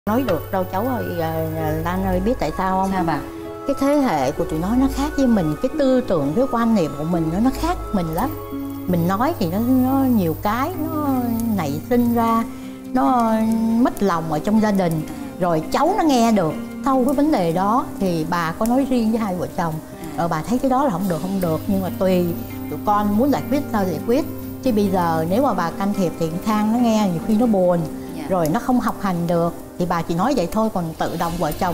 Nói được đâu cháu ơi. Lan ơi biết tại sao không? Sao bà? Cái thế hệ của tụi nó khác với mình. Cái tư tưởng, cái quan niệm của mình nó khác mình lắm. Mình nói thì nó nhiều cái nó nảy sinh ra, nó mất lòng ở trong gia đình. Rồi cháu nó nghe được. Sau cái vấn đề đó thì bà có nói riêng với hai vợ chồng. Bà thấy cái đó là không được. Nhưng mà tùy tụi con muốn giải quyết sao giải quyết. Chứ bây giờ nếu mà bà can thiệp thì Khang nó nghe nhiều khi nó buồn. Rồi nó không học hành được. Thì bà chỉ nói vậy thôi, còn tự động vợ chồng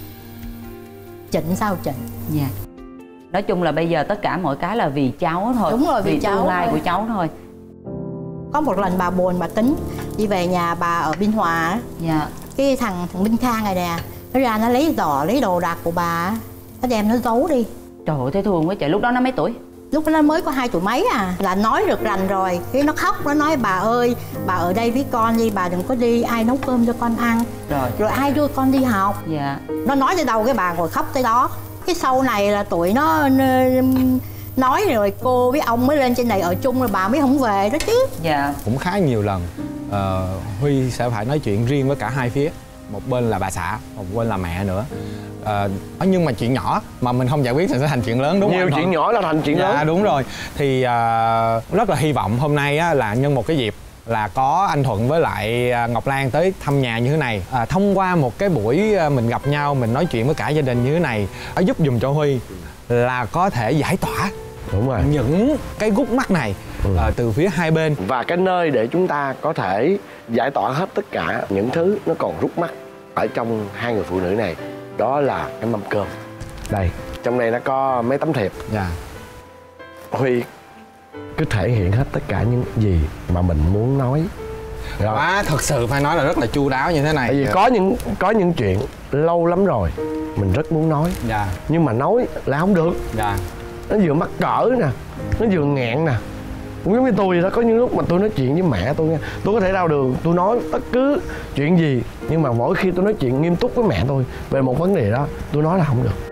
chỉnh sao chỉnh. Dạ. Nói chung là bây giờ tất cả mọi cái là vì cháu thôi. Đúng rồi, vì cháu tương lai thôi. của cháu thôi. Có một lần bà buồn, bà tính đi về nhà bà ở Biên Hòa á. Dạ. Cái thằng Minh Khang này nè, nó ra nó lấy giỏ, lấy đồ đạc của bà, nó đem nó giấu đi. Trời ơi, thấy thương quá trời. Lúc đó nó mấy tuổi? Lúc đó nó mới có 2 tuổi mấy à. Là nói rực rành rồi. Cái nó khóc, nó nói bà ơi, bà ở đây với con đi, bà đừng có đi, ai nấu cơm cho con ăn. Rồi ai đưa con đi học. Dạ. Nó nói tới đâu cái bà ngồi khóc tới đó. Cái sau này là tụi nó nói rồi cô với ông mới lên trên này ở chung, rồi bà mới không về đó chứ. Dạ. Cũng khá nhiều lần Huy sẽ phải nói chuyện riêng với cả hai phía. Một bên là bà xã, một bên là mẹ nữa. Nhưng mà chuyện nhỏ mà mình không giải quyết thì sẽ thành chuyện lớn, đúng không? Nhiều chuyện nhỏ là thành chuyện lớn. Dạ đúng rồi. Thì rất là hy vọng hôm nay á, là nhân một cái dịp là có anh Thuận với lại Ngọc Lan tới thăm nhà như thế này. Thông qua một cái buổi mình gặp nhau, mình nói chuyện với cả gia đình như thế này, giúp dùm cho Huy là có thể giải tỏa đúng rồi những cái gút mắt này từ phía hai bên. Và cái nơi để chúng ta có thể giải tỏa hết tất cả những thứ nó còn rút mắt ở trong hai người phụ nữ này, đó là cái mâm cơm. Đây, trong đây nó có mấy tấm thiệp. Dạ. Huy cứ thể hiện hết tất cả những gì mà mình muốn nói. Rồi. Thật sự phải nói là rất là chu đáo như thế này. Tại vì có những chuyện lâu lắm rồi mình rất muốn nói. Dạ. Nhưng mà nói là không được. Dạ. Nó vừa mắc cỡ nè, nó vừa nghẹn nè. Cũng giống như tôi vậy đó, có những lúc mà tôi nói chuyện với mẹ tôi nha, tôi có thể ra đường tôi nói bất cứ chuyện gì, nhưng mà mỗi khi tôi nói chuyện nghiêm túc với mẹ tôi về một vấn đề đó, tôi nói là không được.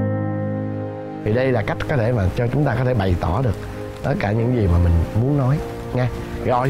Thì đây là cách có thể mà cho chúng ta có thể bày tỏ được tất cả những gì mà mình muốn nói nha. Rồi.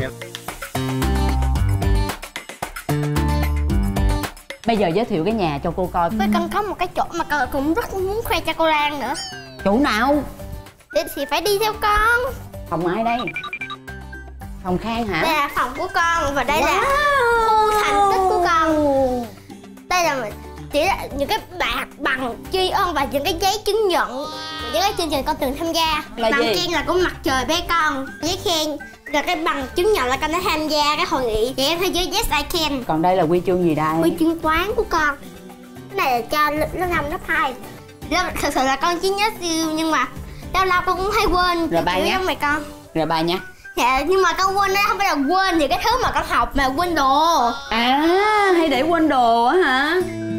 Bây giờ giới thiệu cái nhà cho cô coi. Với con có một cái chỗ mà con cũng rất muốn khoe cho cô Lan nữa. Chỗ nào? Thì phải đi theo con. Phòng ai đây? Phòng Khang hả? Đây là phòng của con và đây là khu thành tích của con. Đây là chỉ là những cái bằng tri ân và những cái giấy chứng nhận những cái chương trình con từng tham gia. Bằng khen là của mặt trời bé con, giấy khen là cái bằng chứng nhận là con đã tham gia cái hội nghị trẻ em thế giới Yes I Can. Còn đây là huy chương gì đây? Huy chương toán của con. Cái này là cho lớp 5, lớp 2. Thật sự là con chỉ nhớ siêu nhưng mà lâu lâu con cũng hay quên. Rồi ba nhé. Mày con. Rồi ba nhé. Dạ, nhưng mà con quên đó không phải là quên những cái thứ mà con học mà quên đồ. À, hay để quên đồ á hả?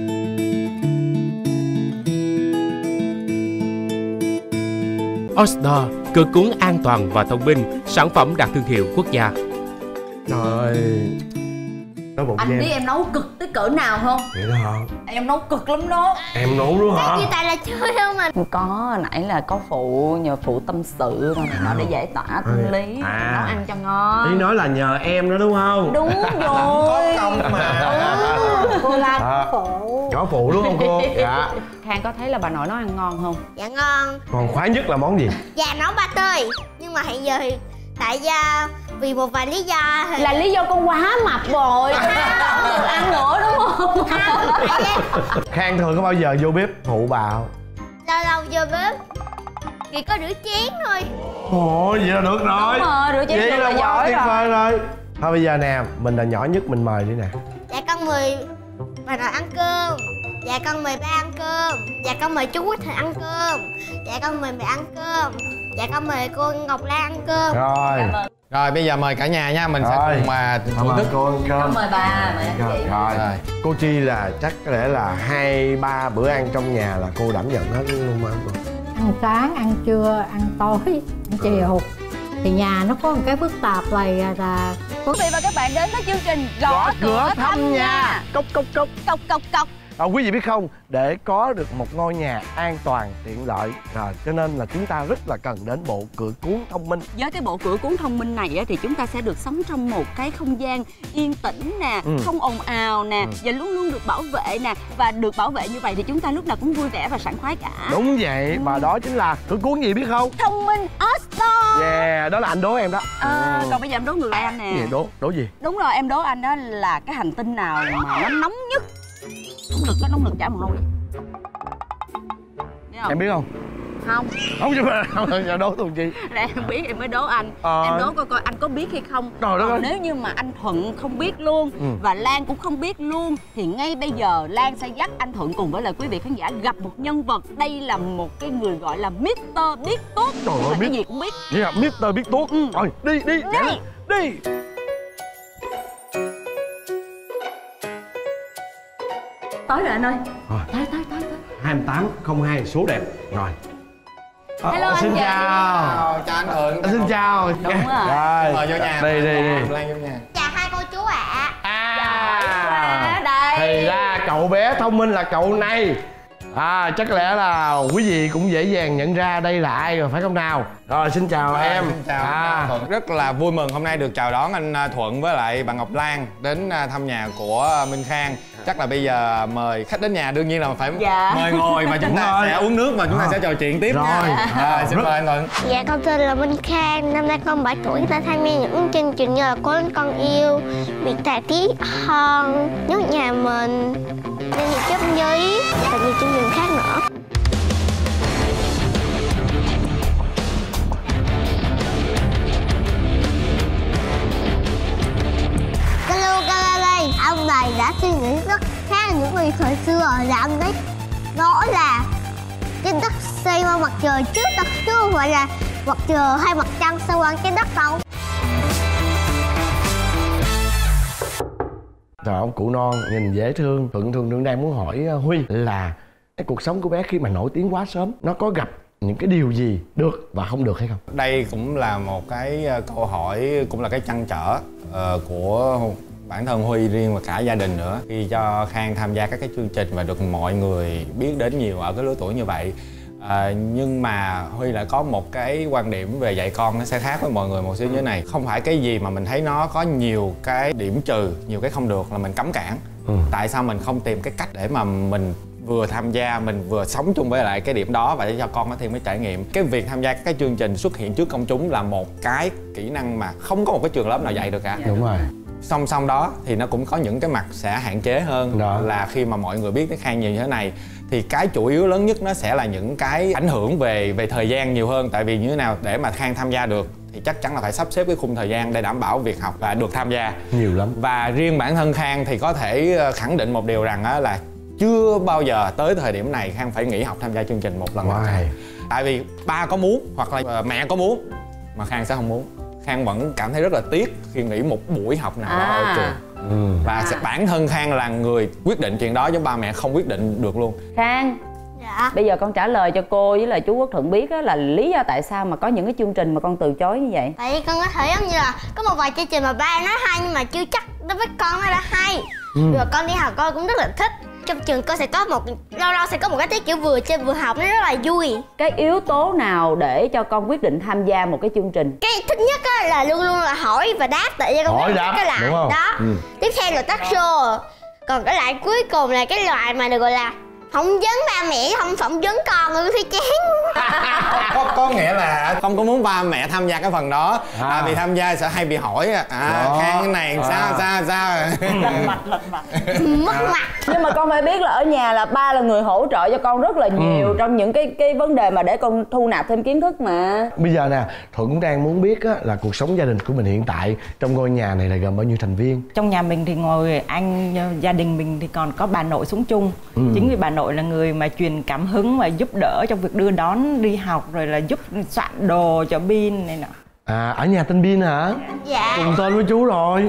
Osdor, cửa cuốn an toàn và thông minh, sản phẩm đạt thương hiệu quốc gia. Trời ơi, nói bụng anh biết em nấu cực tới cỡ nào không? vậy đó hả? Em nấu cực lắm đó. Em nấu luôn hả? Như tại là chơi không mà. Có nãy là có phụ, nhờ phụ tâm sự rồi này nọ để giải tỏa tâm lý, nấu ăn cho ngon. Ý nói là nhờ em đó đúng không? Đúng rồi. Có công mà. Cô Lan có phụ. Có phụ đúng không cô? Dạ. Khang có thấy là bà nội nấu ăn ngon không? Dạ ngon. Còn khoái nhất là món gì? Dạ nấu ba tơi. Nhưng mà hiện giờ thì tại vì một vài lý do thì... Là lý do con quá mập rồi cho nên không được ăn nữa đúng không? Khang thường có bao giờ vô bếp phụ bà không? Lâu lâu vô bếp chỉ có rửa chén thôi. Ồ, vậy là được rồi. Đúng rồi, rửa chén vậy là quá tuyệt vời rồi. Thôi bây giờ nè, mình là nhỏ nhất, mình mời đi nè. Dạ con mời bà nội ăn cơm. Dạ con mời ba ăn cơm. Dạ con mời chú Quýt Thịnh ăn cơm. Dạ con mời mẹ ăn cơm. Dạ con mời cô Ngọc Lan ăn cơm. Rồi. Rồi bây giờ mời cả nhà nha, mình sẽ cùng mà thưởng thức. Cô ăn cơm. Con mời bà, mời anh chị. Rồi. Cô Chi là chắc có lẽ là 2-3 bữa ăn trong nhà là cô đảm nhận hết luôn mà. Ăn sáng, ăn trưa, ăn tối, ăn chiều. Thì nhà nó có một cái phức tạp này là... Quý vị và các bạn đến với chương trình Gõ Cửa Thăm Nhà. Cốc cốc cốc. Cốc cốc cốc. Quý vị biết không, để có được một ngôi nhà an toàn, tiện lợi cho nên là chúng ta rất là cần đến bộ cửa cuốn thông minh. Với cái bộ cửa cuốn thông minh này thì chúng ta sẽ được sống trong một cái không gian yên tĩnh nè, không ồn ào nè, và luôn luôn được bảo vệ nè. Và được bảo vệ như vậy thì chúng ta lúc nào cũng vui vẻ và sảng khoái cả. Đúng vậy, và đó chính là cửa cuốn gì biết không? Thông minh Astor. Yeah, đó là anh đố em đó. Còn bây giờ em đố ngược lại anh nè. Gì đố gì? Đúng rồi, em đố anh đó là cái hành tinh nào mà nó nóng nhất. Nóng lực chảy mồ hôi. Em biết không? Không. Không chứ mà không đố tôi chi. Em biết em mới đố anh. Em đố coi anh có biết hay không. Còn nếu như mà anh Thuận không biết luôn và Lan cũng không biết luôn thì ngay bây giờ Lan sẽ dắt anh Thuận cùng với lại quý vị khán giả gặp một nhân vật. Đây là một cái người gọi là Mr. Biết Tuốt. Trời ơi, cái gì cũng biết. Yeah, Mr. Biết Tuốt. Rồi, đi. Tới rồi anh ơi. Tới. 2802 số đẹp. Rồi. Hello anh. Xin chào. Chào anh Thuận. Xin chào. Đúng rồi. Mời vô nhà. Đi. Lan vô nhà. Chào hai cô chú ạ. Đây. Thì ra cậu bé thông minh là cậu này. Chắc lẽ là quý vị cũng dễ dàng nhận ra đây là ai rồi phải không nào? Rồi xin chào em. Xin chào Thuận. Rất là vui mừng hôm nay được chào đón anh Thuận với lại bạn Ngọc Lan đến thăm nhà của Minh Khang. Chắc là bây giờ mời khách đến nhà đương nhiên là phải mời ngồi và chúng ta sẽ uống nước và chúng ta sẽ trò chuyện tiếp nha. Xin mời anh Thuận. Dạ con tên là Minh Khang, năm nay con 7 tuổi. Ta tham gia những chương trình như là Cố Lên Con Yêu, Biệt Tài Tí Hon, Nhốt Nhà Mình, Nên Nhịp Chấp Giấy và nhiều chương trình khác nữa. Ông này đã suy nghĩ rất khác những người thời xưa rồi, là ông ấy nói là cái đất xoay qua mặt trời chứ không phải là mặt trời hay mặt trăng xoay qua cái đất đâu. Trời, ông cụ non nhìn dễ thương. Thuận đang muốn hỏi Huy là cái cuộc sống của bé khi mà nổi tiếng quá sớm nó có gặp những cái điều gì được và không được hay không? Đây cũng là một cái câu hỏi, cũng là cái trăn trở của bản thân Huy riêng và cả gia đình nữa, khi cho Khang tham gia các cái chương trình và được mọi người biết đến nhiều ở cái lứa tuổi như vậy. Nhưng mà Huy lại có một cái quan điểm về dạy con nó sẽ khác với mọi người một xíu như thế này. Không phải cái gì mà mình thấy nó có nhiều cái điểm trừ, nhiều cái không được là mình cấm cản. Tại sao mình không tìm cái cách để mà mình vừa tham gia, mình vừa sống chung với lại cái điểm đó và để cho con có thêm cái trải nghiệm. Cái việc tham gia các cái chương trình xuất hiện trước công chúng là một cái kỹ năng mà không có một cái trường lớp nào dạy được cả. Đúng rồi. Song song đó thì nó cũng có những cái mặt sẽ hạn chế hơn đó. Là khi mà mọi người biết tới Khang nhiều như thế này thì cái chủ yếu lớn nhất nó sẽ là những cái ảnh hưởng về thời gian nhiều hơn. Tại vì như thế nào để mà Khang tham gia được thì chắc chắn là phải sắp xếp cái khung thời gian để đảm bảo việc học và được tham gia nhiều lắm. Và riêng bản thân Khang thì có thể khẳng định một điều rằng là chưa bao giờ tới thời điểm này Khang phải nghỉ học tham gia chương trình một lần nào. Tại vì ba có muốn hoặc là mẹ có muốn mà Khang sẽ không muốn. Khang vẫn cảm thấy rất là tiếc khi nghỉ một buổi học nào đó ở trường. Và bản thân Khang là người quyết định chuyện đó, chứ ba mẹ không quyết định được luôn. Khang, bây giờ con trả lời cho cô với lại chú Quốc Thuận biết là lý do tại sao mà có những cái chương trình mà con từ chối như vậy. Tại vì con có thể giống như là có một vài chương trình mà ba nói hay nhưng mà chưa chắc đối với con nó đã hay. Rồi con đi học con cũng rất là thích. Trong trường con sẽ có lâu lâu sẽ có một cái tiết kiểu vừa chơi vừa học, nó rất là vui. Cái yếu tố nào để cho con quyết định tham gia một cái chương trình? Cái thích nhất là luôn luôn là hỏi và đáp, tại vì con biết cái loại đó. Tiếp theo là talk show. Còn cái loại cuối cùng là cái loại mà được gọi là phỏng vấn ba mẹ, không phỏng vấn con nữa thì chán. Có nghĩa là không có muốn ba mẹ tham gia cái phần đó. Vì tham gia sẽ hay bị hỏi Khang cái này sao lật mặt mất mặt. Nhưng mà con phải biết là ở nhà là ba là người hỗ trợ cho con rất là nhiều trong những cái vấn đề mà để con thu nạp thêm kiến thức mà. Bây giờ nè, Thuận cũng đang muốn biết là cuộc sống gia đình của mình hiện tại trong ngôi nhà này là gồm bao nhiêu thành viên? Trong nhà mình thì ngồi gia đình mình thì còn có bà nội sống chung. Chính vì bà nội là người mà truyền cảm hứng và giúp đỡ trong việc đưa đón đi học, rồi là giúp soạn đồ cho Bin này nọ. Ở nhà tên Bin hả? Dạ. Cùng tên với chú rồi.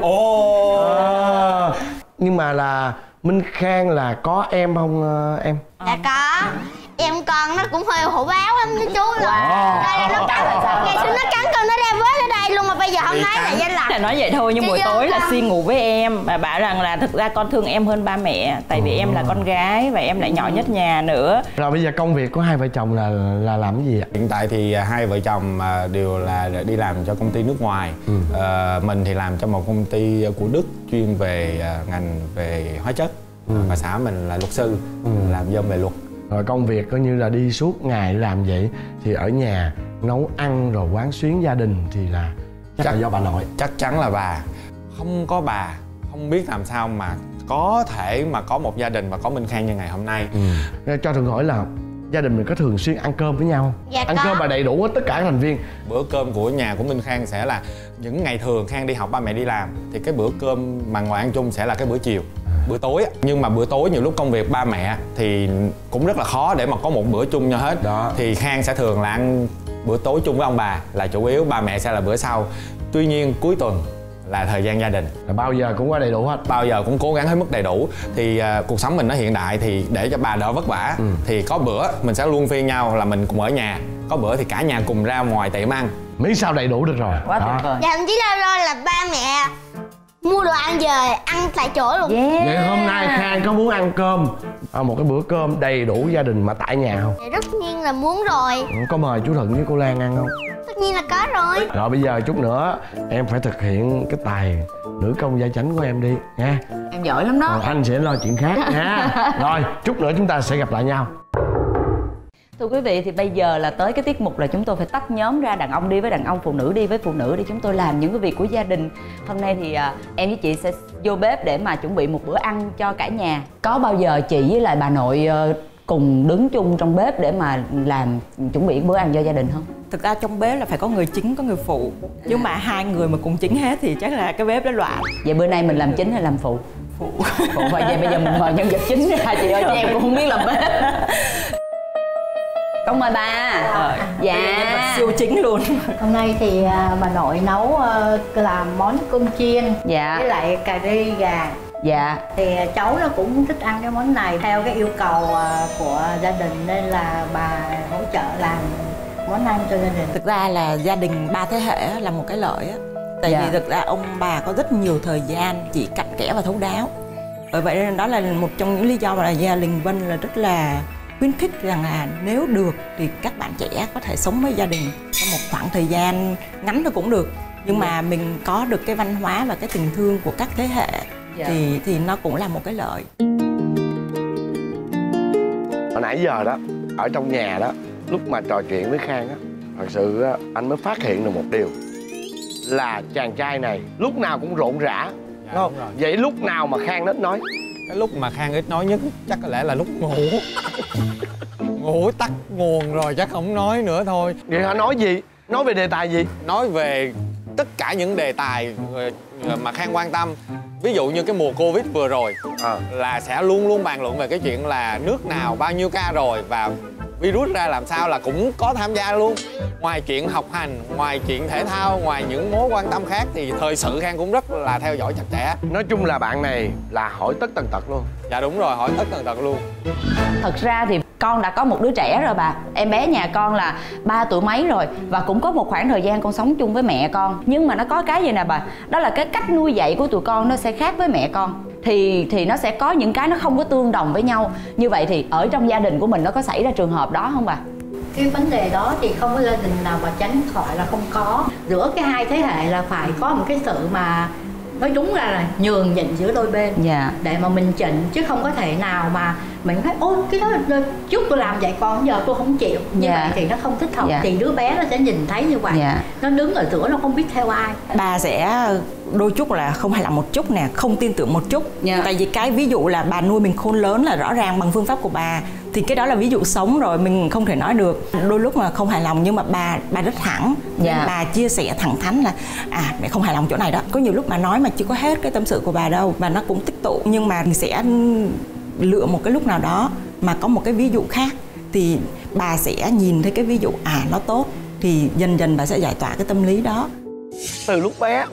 Nhưng mà là Minh Khang là có em không em? Dạ có. em con nó cũng hơi hổ báo lắm đó chú. Đây nó cắn, ngày xưa nó cắn con nó ra vết ở đây luôn mà bây giờ không nói là danh lạch. Là nói vậy thôi nhưng buổi tối là Xi ngủ với em và bảo rằng là thực ra con thương em hơn ba mẹ, tại vì em là con gái và em lại nhỏ nhất nhà nữa. Rồi bây giờ công việc của hai vợ chồng là làm cái gì ạ? Hiện tại thì hai vợ chồng đều là đi làm cho công ty nước ngoài. Mình thì làm cho một công ty của Đức chuyên về ngành về hóa chất. Bà xã mình là luật sư, làm dân về luật. Rồi công việc coi như là đi suốt ngày làm vậy, thì ở nhà nấu ăn rồi quán xuyến gia đình thì là chắc là do bà nội. Chắc chắn là bà. Không có bà không biết làm sao mà có thể mà có một gia đình mà có Minh Khang như ngày hôm nay. Cho Thường hỏi là gia đình mình có thường xuyên ăn cơm với nhau không? Dạ ăn có. cơm mà đầy đủ hết tất cả các thành viên. Bữa cơm của nhà của Minh Khang sẽ là những ngày thường Khang đi học ba mẹ đi làm thì cái bữa cơm mà ngồi ăn chung sẽ là cái bữa chiều, bữa tối. Nhưng mà bữa tối nhiều lúc công việc ba mẹ thì cũng rất là khó để mà có một bữa chung nhau hết đó. Thì Khang sẽ thường là ăn bữa tối chung với ông bà là chủ yếu, ba mẹ sẽ là bữa sau. Tuy nhiên cuối tuần là thời gian gia đình, là bao giờ cũng có đầy đủ hết, bao giờ cũng cố gắng hết mức đầy đủ. Thì cuộc sống mình nó hiện đại thì để cho bà đỡ vất vả thì có bữa mình sẽ luôn phiên nhau là mình cùng ở nhà, có bữa thì cả nhà cùng ra ngoài tiệm ăn. Miễn sao đầy đủ được rồi. Quá tuyệt vời. Dạ thậm chí đâu là ba mẹ mua đồ ăn về ăn tại chỗ luôn. Vậy hôm nay Khang có muốn ăn cơm, một cái bữa cơm đầy đủ gia đình mà tại nhà không? Dạ tất nhiên là muốn rồi. Có mời chú Thuận với cô Lan ăn không? Tất nhiên là có rồi. Rồi bây giờ chút nữa em phải thực hiện cái tài nữ công gia chánh của em đi nha. Em giỏi lắm đó. Còn anh sẽ lo chuyện khác nha. Rồi chút nữa chúng ta sẽ gặp lại nhau. Thưa quý vị, thì bây giờ là tới cái tiết mục là chúng tôi phải tách nhóm ra, đàn ông đi với đàn ông, phụ nữ đi với phụ nữ để chúng tôi làm những cái việc của gia đình. Hôm nay thì em với chị sẽ vô bếp để mà chuẩn bị một bữa ăn cho cả nhà. Có bao giờ chị với lại bà nội cùng đứng chung trong bếp để mà làm chuẩn bị bữa ăn cho gia đình không? Thực ra trong bếp là phải có người chính có người phụ, nhưng mà hai người mà cùng chính hết thì chắc là cái bếp nó loạn. Vậy bữa nay mình làm chính hay làm phụ? Phụ. Vậy vậy bây giờ mình mời nhân vật chính ra chị ơi, chứ em cũng không biết làm bếp. Con mời bà. Dạ. Siêu chính luôn. Hôm nay thì bà nội nấu làm món cơm chiên với lại cà ri gà. Dạ. Thì cháu nó cũng thích ăn cái món này theo cái yêu cầu của gia đình nên là bà hỗ trợ làm món ăn cho gia đình. Thực ra là gia đình ba thế hệ là một cái lợi á. Tại vì thực ra ông bà có rất nhiều thời gian chỉ cặn kẽ và thấu đáo. Bởi vậy nên đó là một trong những lý do mà gia đình Vân là rất là khuyến khích rằng là nếu được thì các bạn trẻ có thể sống với gia đình trong một khoảng thời gian ngắn thôi cũng được, nhưng mà mình có được cái văn hóa và cái tình thương của các thế hệ thì nó cũng là một cái lợi. Hồi nãy giờ đó ở trong nhà đó, lúc mà trò chuyện với Khang á, thật sự anh mới phát hiện được một điều là chàng trai này lúc nào cũng rộn rã, đúng không? Vậy lúc nào mà Khang ít nói? Cái lúc mà Khang ít nói nhất chắc có lẽ là lúc ngủ. Ngủ tắt nguồn rồi chắc không nói nữa thôi. Vậy hả? Nói gì? Nói về đề tài gì? Nói về tất cả những đề tài mà Khang quan tâm. Ví dụ như cái mùa Covid vừa rồi là sẽ luôn luôn bàn luận về cái chuyện là nước nào bao nhiêu ca rồi và virus ra làm sao là cũng có tham gia luôn. Ngoài chuyện học hành, ngoài chuyện thể thao, ngoài những mối quan tâm khác thì thời sự Khang cũng rất là theo dõi chặt chẽ. Nói chung là bạn này là hỏi tất tần tật luôn. Dạ đúng rồi, hỏi tất tần tật luôn. Thật ra thì con đã có một đứa trẻ rồi bà. Em bé nhà con là 3 tuổi mấy rồi và cũng có một khoảng thời gian con sống chung với mẹ con. Nhưng mà nó có cái gì nè bà, đó là cái cách nuôi dạy của tụi con nó sẽ khác với mẹ con. Thì nó sẽ có những cái nó không có tương đồng với nhau. Như vậy thì ở trong gia đình của mình nó có xảy ra trường hợp đó không bà? Cái vấn đề đó thì không có gia đình nào mà tránh khỏi là không có. Giữa cái hai thế hệ là phải có một cái sự mà nói đúng ra là nhường nhịn giữa đôi bên để mà mình chỉnh, chứ không có thể nào mà mình thấy ôi cái đó trước tôi làm vậy con giờ tôi không chịu như vậy thì nó không thích hợp. Thì đứa bé nó sẽ nhìn thấy như vậy, nó đứng ở giữa nó không biết theo ai. Bà sẽ đôi chút là không hài lòng một chút nè, không tin tưởng một chút. Tại vì cái ví dụ là bà nuôi mình khôn lớn là rõ ràng bằng phương pháp của bà, thì cái đó là ví dụ sống rồi, mình không thể nói được. Đôi lúc mà không hài lòng nhưng mà bà rất thẳng, nên bà chia sẻ thẳng thắn là mẹ không hài lòng chỗ này đó. Có nhiều lúc bà nói mà chưa có hết cái tâm sự của bà đâu, và nó cũng tích tụ, nhưng mà mình sẽ lựa một cái lúc nào đó mà có một cái ví dụ khác thì bà sẽ nhìn thấy cái ví dụ nó tốt, thì dần dần bà sẽ giải tỏa cái tâm lý đó. Từ lúc bé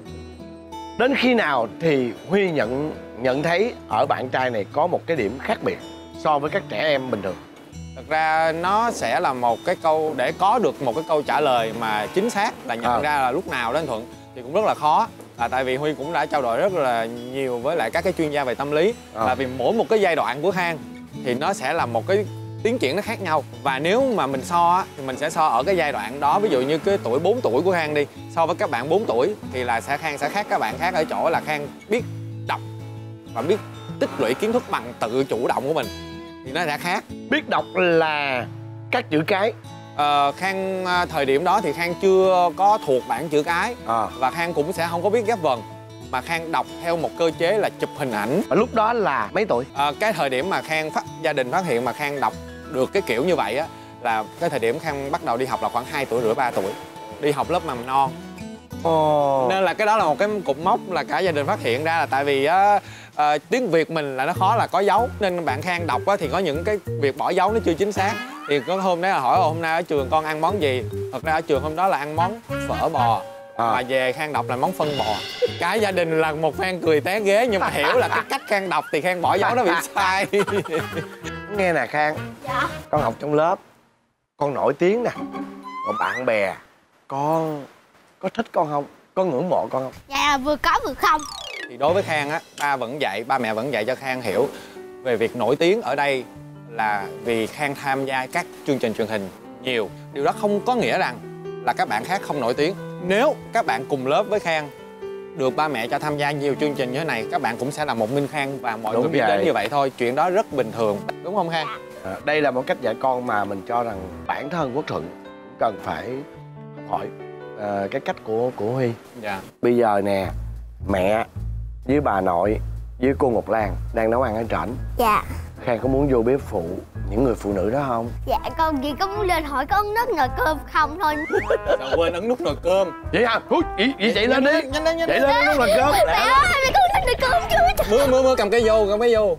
đến khi nào thì Huy nhận thấy ở bạn trai này có một cái điểm khác biệt so với các trẻ em bình thường? Thật ra nó sẽ là một cái câu, để có được một cái câu trả lời mà chính xác là nhận ra là lúc nào đó anh Thuận thì cũng rất là khó. Là tại vì Huy cũng đã trao đổi rất là nhiều với lại các cái chuyên gia về tâm lý. Là vì mỗi một cái giai đoạn của Khang thì nó sẽ là một cái tiến triển nó khác nhau. Và nếu mà mình so á, thì mình sẽ so ở cái giai đoạn đó. Ví dụ như cái tuổi 4 tuổi của Khang đi, so với các bạn 4 tuổi thì là Khang sẽ khác các bạn khác ở chỗ là Khang biết đọc và biết tích lũy kiến thức bằng tự chủ động của mình, thì nó sẽ khác. Biết đọc là các chữ cái. Khang thời điểm đó thì Khang chưa có thuộc bảng chữ cái và Khang cũng sẽ không có biết ghép vần, mà Khang đọc theo một cơ chế là chụp hình ảnh. Và lúc đó là mấy tuổi? Cái thời điểm mà gia đình phát hiện mà Khang đọc được cái kiểu như vậy á là cái thời điểm Khang bắt đầu đi học là khoảng 2 tuổi rưỡi 3 tuổi, đi học lớp mầm non. Nên là cái đó là một cái cột mốc là cả gia đình phát hiện ra, là tại vì tiếng Việt mình là nó khó là có dấu, nên bạn Khang đọc á, thì có những cái việc bỏ dấu nó chưa chính xác. Thì có hôm đấy là hỏi hôm nay ở trường con ăn món gì, thật ra ở trường hôm đó là ăn món phở bò, mà về Khang đọc là món phân bò. Cả gia đình là một phen cười té ghế, nhưng mà hiểu là cái cách Khang đọc thì Khang bỏ dấu nó bị sai. Nghe nè Khang. Dạ. Con học trong lớp, con nổi tiếng nè, còn bạn bè con có thích con không, có ngưỡng mộ con không? Dạ vừa có vừa không. Thì đối với Khang á, ba mẹ vẫn dạy cho Khang hiểu về việc nổi tiếng ở đây là vì Khang tham gia các chương trình truyền hình nhiều. Điều đó không có nghĩa rằng là các bạn khác không nổi tiếng. Nếu các bạn cùng lớp với Khang được ba mẹ cho tham gia nhiều chương trình như thế này, các bạn cũng sẽ là một Minh Khang và mọi người biết đến như vậy thôi. Chuyện đó rất bình thường, đúng không Khang? Đây là một cách dạy con mà mình cho rằng bản thân Quốc Thuận cần phải học hỏi cái cách của Huy. Dạ. Bây giờ nè, mẹ với bà nội với cô Ngọc Lan đang nấu ăn ở trển. Dạ. Khang có muốn vô bếp phụ những người phụ nữ đó không? Dạ con chỉ có muốn lên hỏi có ấn nút nồi cơm không thôi. Sao quên ấn nút nồi cơm. Vậy hả? Vậy chạy lên đi. Nhanh lên chạy lên nút nồi cơm. Mẹ ơi, mẹ con nút nồi cơm chưa? Mưa cầm cái vô.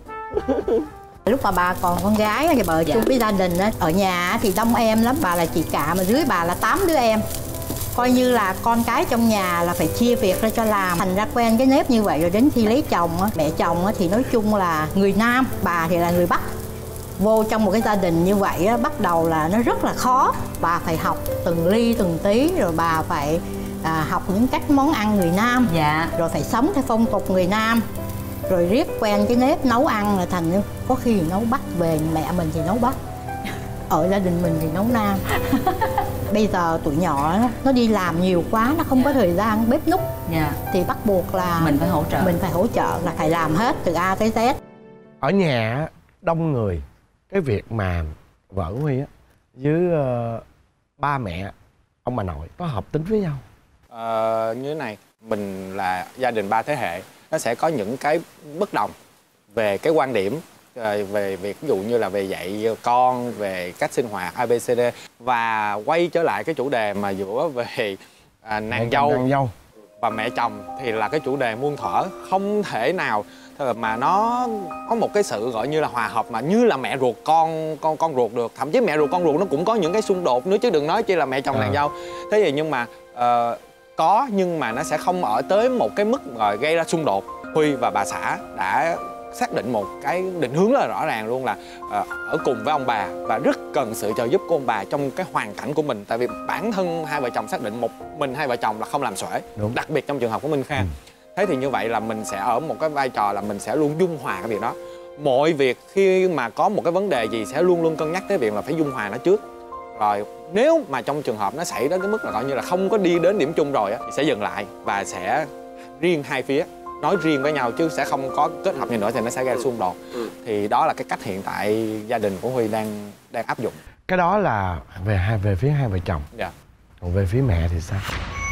Lúc mà bà còn con gái thì bà chung với gia đình á, ở nhà thì đông em lắm, bà là chị cả mà dưới bà là 8 đứa em. Coi như là con cái trong nhà là phải chia việc ra cho làm, thành ra quen cái nếp như vậy. Rồi đến khi lấy chồng á, mẹ chồng á thì nói chung là người Nam, bà thì là người Bắc. Vô trong một cái gia đình như vậy á, bắt đầu là nó rất là khó. Bà phải học từng ly từng tí, rồi bà phải học những cách món ăn người Nam. Dạ. Rồi phải sống theo phong tục người Nam. Rồi riết quen cái nếp nấu ăn là thành có khi nấu Bắc, về mẹ mình thì nấu Bắc, ở gia đình mình thì nấu Nam. Bây giờ tụi nhỏ nó đi làm nhiều quá, nó không có thời gian bếp núc. Thì bắt buộc là mình phải hỗ trợ là phải làm hết từ A tới Z. Ở nhà đông người, cái việc mà vợ Huy á với ba mẹ ông bà nội có hợp tính với nhau? Như thế này, mình là gia đình 3 thế hệ, nó sẽ có những cái bất đồng về cái quan điểm, về việc ví dụ như là về dạy con, về cách sinh hoạt ABCD. Và quay trở lại cái chủ đề mà giữa về nàng dâu và mẹ chồng thì là cái chủ đề muôn thuở, không thể nào mà nó có một cái sự gọi như là hòa hợp mà như là mẹ ruột con ruột được. Thậm chí mẹ ruột con ruột nó cũng có những cái xung đột nữa, chứ đừng nói chỉ là mẹ chồng nàng dâu. Thế vậy nhưng mà có, nhưng mà nó sẽ không ở tới một cái mức rồi gây ra xung đột. Huy và bà xã đã xác định một cái định hướng rất là rõ ràng luôn, là ở cùng với ông bà và rất cần sự trợ giúp của ông bà trong cái hoàn cảnh của mình. Tại vì bản thân hai vợ chồng xác định một mình hai vợ chồng là không làm xuể, đặc biệt trong trường hợp của Minh Khang. Thế thì như vậy là mình sẽ ở một cái vai trò là mình sẽ luôn dung hòa cái việc đó. Mọi việc khi mà có một cái vấn đề gì sẽ luôn luôn cân nhắc tới việc là phải dung hòa nó trước. Rồi nếu mà trong trường hợp nó xảy đến cái mức là gọi như là không có đi đến điểm chung rồi á, thì sẽ dừng lại và sẽ riêng hai phía nói riêng với nhau, chứ sẽ không có kết hợp như nữa thì nó sẽ gây xung đột. Thì đó là cái cách hiện tại gia đình của Huy đang áp dụng. Cái đó là về phía hai vợ chồng. Dạ. Còn về phía mẹ thì sao?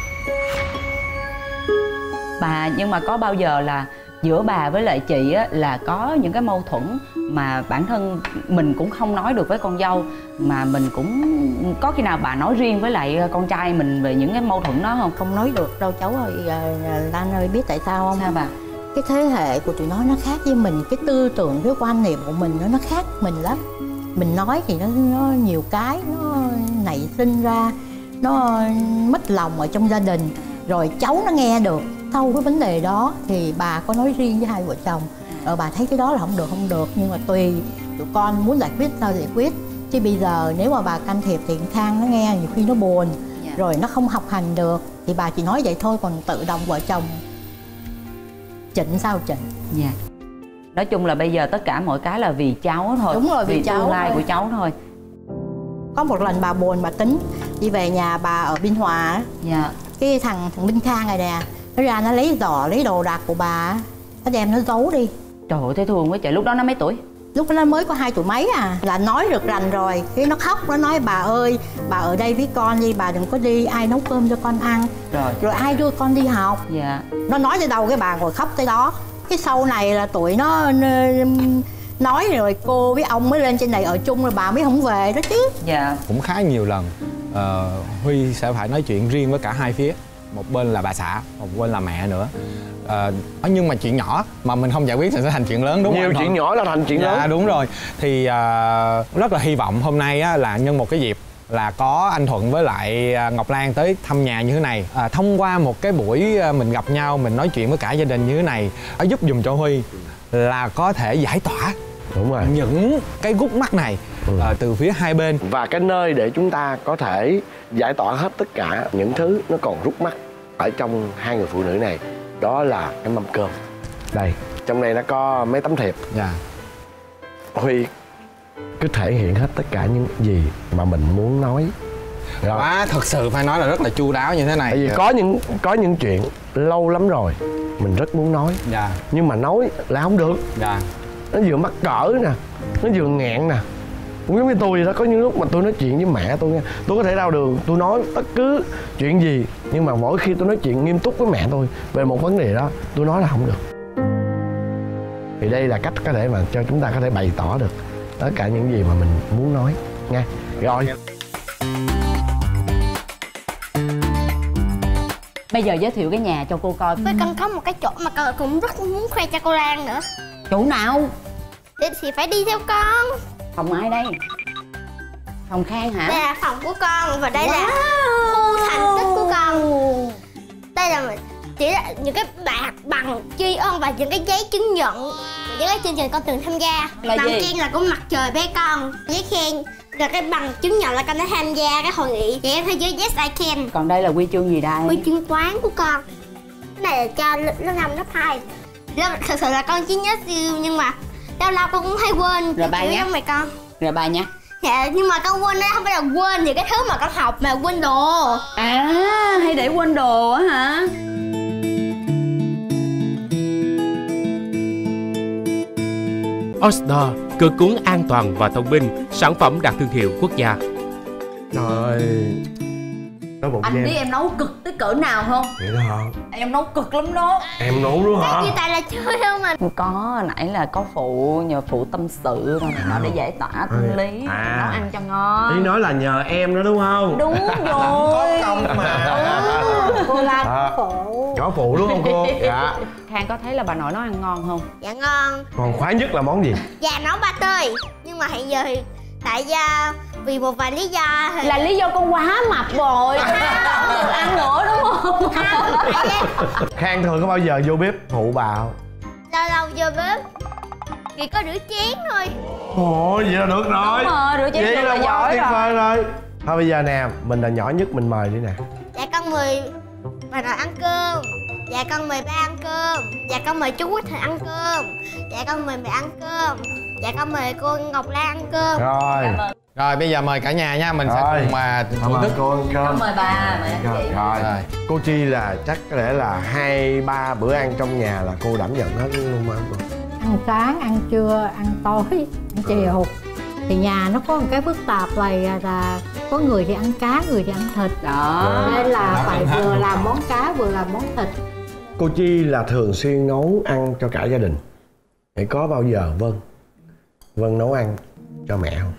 Bà, nhưng mà có bao giờ là giữa bà với lại chị á, là có những cái mâu thuẫn mà bản thân mình cũng không nói được với con dâu, mà mình cũng có khi nào bà nói riêng với lại con trai mình về những cái mâu thuẫn đó không? Không nói được đâu cháu ơi. Lan ơi biết tại sao không? Sao bà? Cái thế hệ của tụi nó khác với mình, cái tư tưởng, cái quan niệm của mình nó khác mình lắm. Mình nói thì nó nhiều cái nó nảy sinh ra, nó mất lòng ở trong gia đình. Rồi cháu nó nghe được. Sau cái vấn đề đó thì bà có nói riêng với hai vợ chồng. Bà thấy cái đó là không được, nhưng mà tùy tụi con muốn giải quyết sao giải quyết. Chứ bây giờ nếu mà bà can thiệp thì Khang nó nghe nhiều khi nó buồn, rồi nó không học hành được, thì bà chỉ nói vậy thôi, còn tự động vợ chồng chỉnh sao chỉnh. Dạ. Nói chung là bây giờ tất cả mọi cái là vì cháu thôi. Đúng rồi, vì cháu tương lai thôi. của cháu thôi. Có một lần bà buồn, bà tính đi về nhà bà ở Biên Hòa á. Dạ. Cái thằng Minh Khang này nè, nó ra nó lấy giỏ, lấy đồ đạc của bà, nó đem nó giấu đi. Trời ơi, thấy thương quá trời. Lúc đó nó mấy tuổi? Lúc đó nó mới có 2 tuổi mấy à. Là nói được rành rồi. Cái nó khóc, nó nói bà ơi, bà ở đây với con đi, bà đừng có đi, ai nấu cơm cho con ăn. Rồi ai đưa con đi học. Dạ. Nó nói tới đâu cái bà ngồi khóc tới đó. Cái sau này là tụi nó nói rồi cô với ông mới lên trên này ở chung, rồi bà mới không về đó chứ. Dạ. Cũng khá nhiều lần Huy sẽ phải nói chuyện riêng với cả hai phía. Một bên là bà xã, một bên là mẹ nữa. Nhưng mà chuyện nhỏ mà mình không giải quyết thì sẽ thành chuyện lớn, đúng không? Nhiều chuyện nhỏ là thành chuyện lớn. Dạ đúng rồi. Thì rất là hy vọng hôm nay á, là nhân một cái dịp là có anh Thuận với lại Ngọc Lan tới thăm nhà như thế này. Thông qua một cái buổi mình gặp nhau, mình nói chuyện với cả gia đình như thế này, giúp dùm cho Huy là có thể giải tỏa đúng rồi những cái gút mắt này từ phía hai bên. Và cái nơi để chúng ta có thể giải tỏa hết tất cả những thứ nó còn rút mắt ở trong hai người phụ nữ này, đó là cái mâm cơm. Đây, trong này nó có mấy tấm thiệp. Dạ. Huy cứ thể hiện hết tất cả những gì mà mình muốn nói. Rồi. Thật sự phải nói là rất là chu đáo như thế này. Tại vì có những chuyện lâu lắm rồi mình rất muốn nói. Dạ. Nhưng mà nói là không được. Dạ. Nó vừa mắc cỡ nè, nó vừa nghẹn nè. Cũng giống như tôi vậy đó, có những lúc mà tôi nói chuyện với mẹ tôi nha, tôi có thể đau đường, tôi nói bất cứ chuyện gì, nhưng mà mỗi khi tôi nói chuyện nghiêm túc với mẹ tôi về một vấn đề đó, tôi nói là không được. Thì đây là cách có thể mà cho chúng ta có thể bày tỏ được tất cả những gì mà mình muốn nói nha. Rồi. Bây giờ giới thiệu cái nhà cho cô coi. Với con có một cái chỗ mà con cũng rất muốn khoe cho cô Lan nữa. Chỗ nào? Thì phải đi theo con. Phòng ai đây? Phòng Khang hả? Đây là phòng của con và đây là khu thành tích của con. Đây là chỉ là những cái bằng tri ân và những cái giấy chứng nhận những cái chương trình con từng tham gia. Là bằng gì? khen là của mặt trời bé con, giấy khen rồi cái bằng chứng nhận là con đã tham gia cái hội nghị Trẻ Em Thế Giới Yes I Can. Còn đây là huy chương gì đây? Huy chương toán của con. Cái này là cho lớp 5, lớp 2. Thật sự là con chỉ nhớ siêu nhưng mà lâu lâu con cũng hay quên. Rồi bài nhé. Mày con. Rồi bài nha. Dạ, nhưng mà con quên đó không phải là quên những cái thứ mà con học mà quên đồ. À, hay để quên đồ á hả? Osdor, cửa cuốn an toàn và thông minh, sản phẩm đạt thương hiệu quốc gia. Trời, Anh biết em nấu cực tới cỡ nào không? vậy đó hả? Em nấu cực lắm đó. Em nấu luôn hả? Như tại là chơi không mà. Có nãy là có nhờ phụ tâm sự rồi này nọ để giải tỏa tâm lý, nấu ăn cho ngon. Ý nói là nhờ em đó đúng không? Đúng rồi. Có công mà. Cô Lan Có phụ đúng không cô? Dạ. Khang có thấy là bà nội nấu ăn ngon không? Dạ ngon. Còn khoái nhất là món gì? Dạ nấu ba tơi. Nhưng mà hiện giờ thì tại vì một vài lý do thì... Là lý do con quá mập rồi, không được ăn nữa đúng không? Khang thường có bao giờ vô bếp phụ bà không? Lâu lâu vô bếp chỉ có rửa chén thôi. Ồ, vậy là được rồi. Đúng rồi, rửa chén vậy được là là quá giỏi tuyệt rồi. vời rồi. Thôi bây giờ nè, mình là nhỏ nhất, mình mời đi nè. Dạ con mời bà nội ăn cơm. Dạ con mời ba ăn cơm. Dạ con mời chú Quýt ăn cơm. Dạ con mời mẹ ăn cơm. Dạ con mời cô Ngọc Lan ăn cơm. Rồi. Rồi bây giờ mời cả nhà nha, mình sẽ Rồi. cùng mà thưởng thức. Cô ăn cơm. Mời bà, mời anh chị. Rồi. Cô Chi là chắc có lẽ là 2-3 bữa ăn trong nhà là cô đảm nhận hết luôn mà. Ăn sáng, ăn trưa, ăn tối, ăn chiều. Thì nhà nó có một cái phức tạp này là có người thì ăn cá, người thì ăn thịt. Đó. Nên là phải vừa làm món cá vừa làm món thịt. Cô Chi là thường xuyên nấu ăn cho cả gia đình. Vậy có bao giờ Vân nấu ăn cho mẹ không?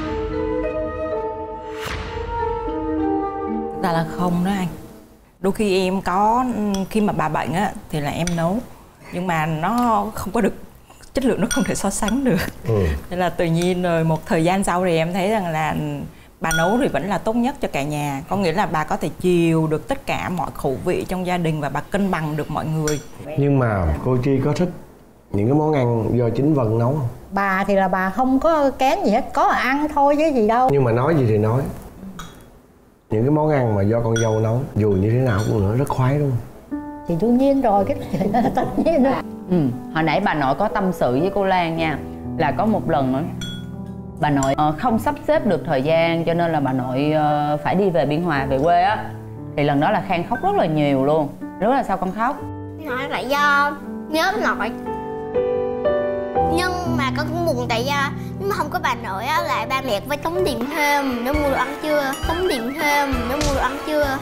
Ta là không đó anh. Đôi khi em có, khi mà bà bệnh á thì là em nấu, nhưng mà nó không có được, chất lượng nó không thể so sánh được. Nên là tự nhiên rồi một thời gian sau thì em thấy rằng là bà nấu thì vẫn là tốt nhất cho cả nhà. Có nghĩa là bà có thể chiều được tất cả mọi khẩu vị trong gia đình và bà cân bằng được mọi người. Nhưng mà cô Chi có thích những cái món ăn do chính Vân nấu không? Bà thì là bà không có kén gì hết, có ăn thôi chứ gì đâu. Nhưng mà nói gì thì nói, những cái món ăn mà do con dâu nấu dù như thế nào cũng nữa rất khoái đúng không? Thì đương nhiên rồi, cái chuyện đó là tất nhiên rồi. Hồi nãy bà nội có tâm sự với cô Lan nha, là có một lần bà nội không sắp xếp được thời gian cho nên là bà nội phải đi về Biên Hòa, về quê á. Thì lần đó là Khang khóc rất là nhiều luôn. Lúc là sao con khóc? Nói là do nhớ nội. Nhưng mà con cũng buồn tại do nếu mà không có bà nội á, lại ba mẹ phải tống tiền thêm để mua đồ ăn trưa. Tống tiền thêm để mua đồ ăn trưa.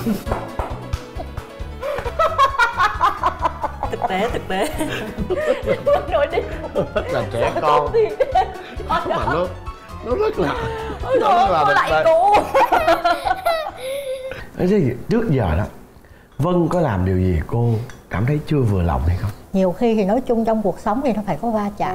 Thực tế Nội đi rất là trẻ con mà nó rất là lại cô. Trước giờ đó Vân có làm điều gì cô cảm thấy chưa vừa lòng hay không? Nhiều khi thì nói chung trong cuộc sống thì nó phải có va chạm.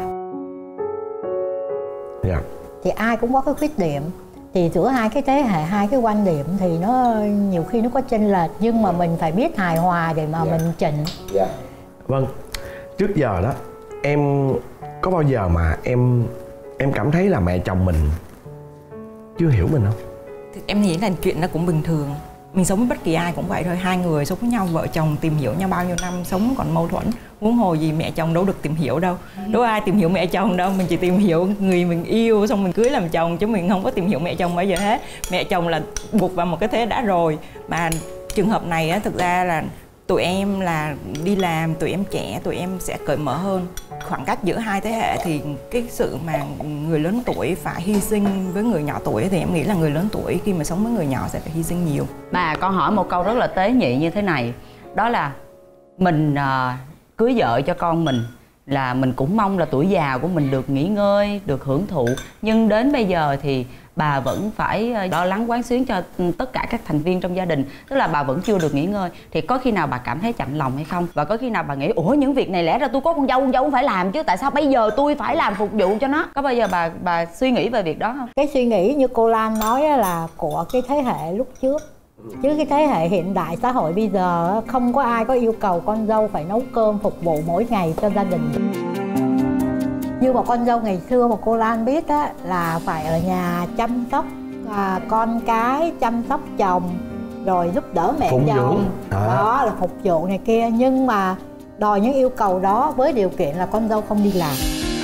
Dạ. Thì ai cũng có cái khuyết điểm. Thì giữa hai cái thế hệ, hai cái quan điểm thì nó nhiều khi nó có chênh lệch. Nhưng mà mình phải biết hài hòa để mà mình chỉnh. Dạ. Vâng, trước giờ đó em có bao giờ mà em cảm thấy là mẹ chồng mình chưa hiểu mình không? thì em nghĩ là chuyện đó cũng bình thường. Mình sống với bất kỳ ai cũng vậy thôi. Hai người sống với nhau, vợ chồng tìm hiểu nhau bao nhiêu năm, sống còn mâu thuẫn, huống hồ gì mẹ chồng đâu được tìm hiểu đâu. Đâu ai tìm hiểu mẹ chồng đâu. Mình chỉ tìm hiểu người mình yêu xong mình cưới làm chồng, chứ mình không có tìm hiểu mẹ chồng bao giờ hết. Mẹ chồng là buộc vào một cái thế đã rồi. Mà trường hợp này á, thực ra là tụi em là đi làm, tụi em trẻ, tụi em sẽ cởi mở hơn. Khoảng cách giữa hai thế hệ thì cái sự mà người lớn tuổi phải hy sinh với người nhỏ tuổi thì em nghĩ là người lớn tuổi khi mà sống với người nhỏ sẽ phải hy sinh nhiều. Bà con hỏi một câu rất là tế nhị như thế này, đó là mình cưới vợ cho con mình là mình cũng mong là tuổi già của mình được nghỉ ngơi, được hưởng thụ. Nhưng đến bây giờ thì bà vẫn phải lo lắng quán xuyến cho tất cả các thành viên trong gia đình. Tức là bà vẫn chưa được nghỉ ngơi. Thì có khi nào bà cảm thấy chạnh lòng hay không? Và có khi nào bà nghĩ ủa những việc này lẽ ra tôi có con dâu cũng phải làm chứ, tại sao bây giờ tôi phải làm phục vụ cho nó? Có bao giờ bà suy nghĩ về việc đó không? Cái suy nghĩ như cô Lan nói là của cái thế hệ lúc trước. Chứ cái thế hệ hiện đại xã hội bây giờ không có ai có yêu cầu con dâu phải nấu cơm phục vụ mỗi ngày cho gia đình. Như mà con dâu ngày xưa mà cô Lan biết á, là phải ở nhà chăm sóc con cái, chăm sóc chồng, rồi giúp đỡ mẹ chồng. Đó là phục vụ này kia. Nhưng mà đòi những yêu cầu đó với điều kiện là con dâu không đi làm.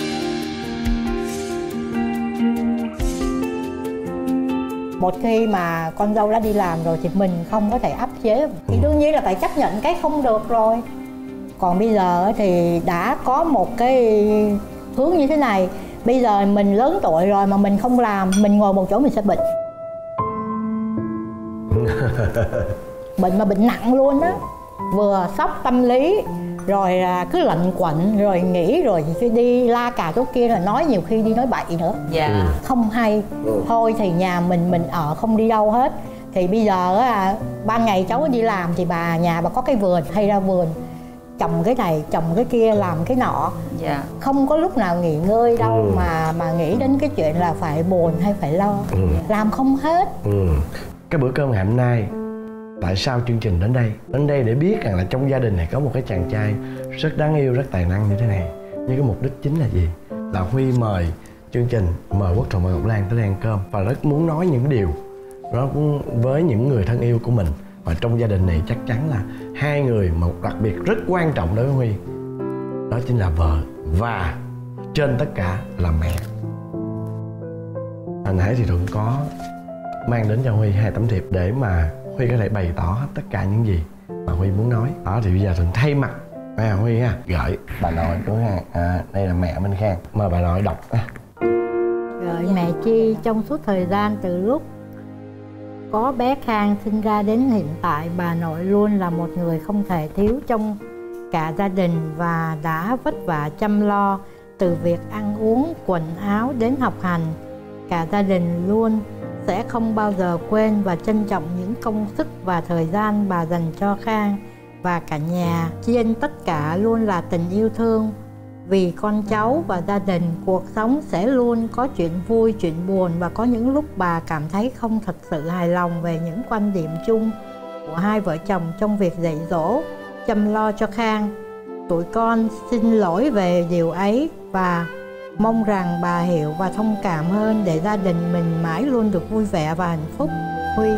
Một khi mà con dâu đã đi làm rồi thì mình không có thể áp chế. Thì đương nhiên là phải chấp nhận cái không được rồi. Còn bây giờ thì đã có một cái hướng như thế này. Bây giờ mình lớn tuổi rồi mà mình không làm, mình ngồi một chỗ mình sẽ bệnh. Bệnh mà bệnh nặng luôn á. Vừa sốc tâm lý, rồi cứ lẩn quẩn, rồi nghĩ, rồi khi đi la cà chỗ kia là nói, nhiều khi đi nói bậy nữa. Không hay. Thôi thì nhà mình ở không đi đâu hết. Thì bây giờ ban ngày cháu đi làm thì nhà bà có cái vườn, hay ra vườn trồng cái này, trồng cái kia, làm cái nọ. Không có lúc nào nghỉ ngơi đâu mà nghĩ đến cái chuyện là phải buồn hay phải lo. Làm không hết. Cái bữa cơm ngày hôm nay, tại sao chương trình đến đây? Đến đây để biết rằng là trong gia đình này có một cái chàng trai rất đáng yêu, rất tài năng như thế này. Nhưng cái mục đích chính là gì? Là Huy mời chương trình, mời Quốc Thuận và Ngọc Lan tới đây ăn cơm. Và rất muốn nói những điều đó với những người thân yêu của mình. Và trong gia đình này chắc chắn là hai người một đặc biệt rất quan trọng đối với Huy, đó chính là vợ và trên tất cả là mẹ. Hồi nãy thì Thuận có mang đến cho Huy 2 tấm thiệp để mà Huy có thể bày tỏ hết tất cả những gì mà Huy muốn nói. Đó thì bây giờ Thuận thay mặt Huy ha, gửi bà nội của Khang. Đây là mẹ Minh Khang, mời bà nội đọc. Gửi mẹ Chi, trong suốt thời gian từ lúc có bé Khang sinh ra đến hiện tại, bà nội luôn là một người không thể thiếu trong cả gia đình và đã vất vả chăm lo từ việc ăn uống, quần áo đến học hành. Cả gia đình luôn sẽ không bao giờ quên và trân trọng những công sức và thời gian bà dành cho Khang và cả nhà. Trên tất cả luôn là tình yêu thương. Vì con cháu và gia đình, cuộc sống sẽ luôn có chuyện vui, chuyện buồn và có những lúc bà cảm thấy không thật sự hài lòng về những quan điểm chung của hai vợ chồng trong việc dạy dỗ, chăm lo cho Khang. Tụi con xin lỗi về điều ấy và Mong rằng bà hiểu và thông cảm hơn để gia đình mình mãi luôn được vui vẻ và hạnh phúc. Huy.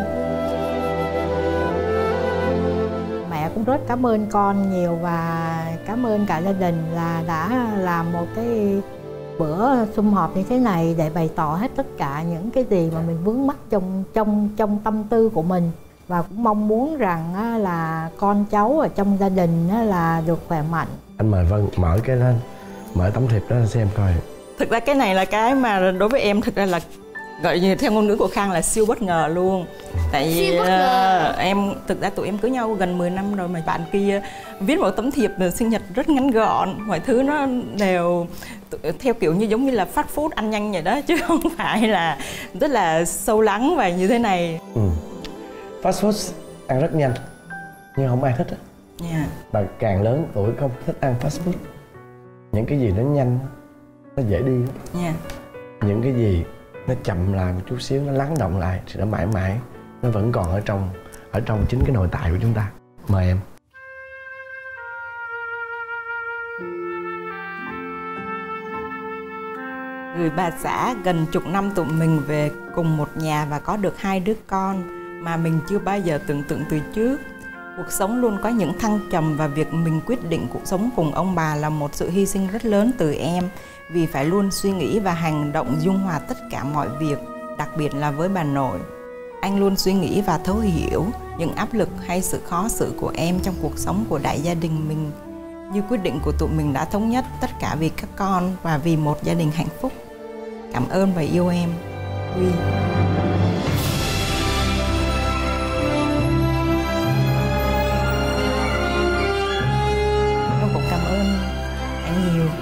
Mẹ cũng rất cảm ơn con nhiều và cảm ơn cả gia đình là đã làm một cái bữa sum họp như thế này để bày tỏ hết tất cả những cái gì mà mình vướng mắc trong tâm tư của mình, và cũng mong muốn rằng là con cháu ở trong gia đình là được khỏe mạnh. Anh mời Vân mở cái lên, mở tấm thiệp đó xem coi. Thực ra cái này là cái mà đối với em thực ra là gọi như theo ngôn ngữ của Khang là siêu bất ngờ luôn. Tại vì em thực ra tụi em cưới nhau gần 10 năm rồi mà bạn kia viết một tấm thiệp sinh nhật rất ngắn gọn, mọi thứ nó đều theo kiểu như giống như là fast food ăn nhanh vậy đó, chứ không phải là rất là sâu lắng và như thế này. Fast food ăn rất nhanh nhưng không ai thích á. Và càng lớn tuổi không thích ăn fast food. Những cái gì nó nhanh nó dễ đi lắm. Những cái gì nó chậm lại một chút xíu, nó lắng động lại thì nó mãi mãi nó vẫn còn ở trong chính cái nội tại của chúng ta. Mời em. Người bà xã gần chục năm tụi mình về cùng một nhà và có được 2 đứa con mà mình chưa bao giờ tưởng tượng từ trước. Cuộc sống luôn có những thăng trầm và việc mình quyết định cuộc sống cùng ông bà là một sự hy sinh rất lớn từ em, vì phải luôn suy nghĩ và hành động dung hòa tất cả mọi việc, đặc biệt là với bà nội. Anh luôn suy nghĩ và thấu hiểu những áp lực hay sự khó xử của em trong cuộc sống của đại gia đình mình. Như quyết định của tụi mình đã thống nhất tất cả vì các con và vì một gia đình hạnh phúc. Cảm ơn và yêu em, Huy. Tôi cũng cảm ơn anh nhiều.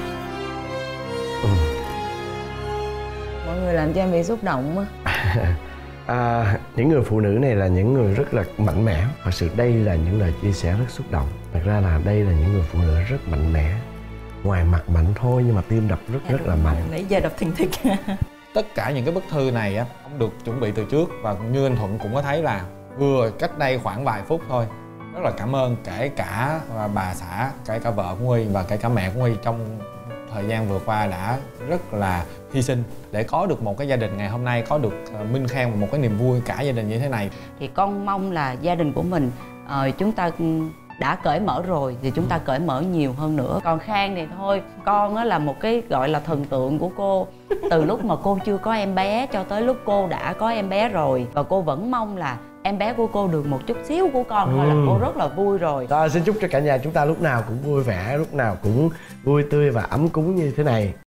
Mọi người làm cho em bị xúc động á. Những người phụ nữ này là những người rất là mạnh mẽ. Thật sự đây là những lời chia sẻ rất xúc động. Thật ra là đây là những người phụ nữ rất mạnh mẽ. Ngoài mặt mạnh thôi nhưng mà tim đập rất là mạnh. Nãy giờ đập thình thịch. Tất cả những cái bức thư này á, ông được chuẩn bị từ trước. Và như anh Thuận cũng có thấy là vừa cách đây khoảng vài phút thôi. Rất là cảm ơn kể cả bà xã, kể cả vợ của Huy và kể cả mẹ của Huy trong thời gian vừa qua đã rất là hy sinh để có được một cái gia đình ngày hôm nay, có được minh khen và một cái niềm vui cả gia đình như thế này. Thì con mong là gia đình của mình chúng ta đã cởi mở rồi thì chúng ta cởi mở nhiều hơn nữa. Còn Khang thì thôi, con á là một cái gọi là thần tượng của cô. Từ lúc mà cô chưa có em bé cho tới lúc cô đã có em bé rồi. Và cô vẫn mong là em bé của cô được một chút xíu của con thôi là cô rất là vui rồi. Xin chúc cho cả nhà chúng ta lúc nào cũng vui vẻ, lúc nào cũng vui tươi và ấm cúng như thế này.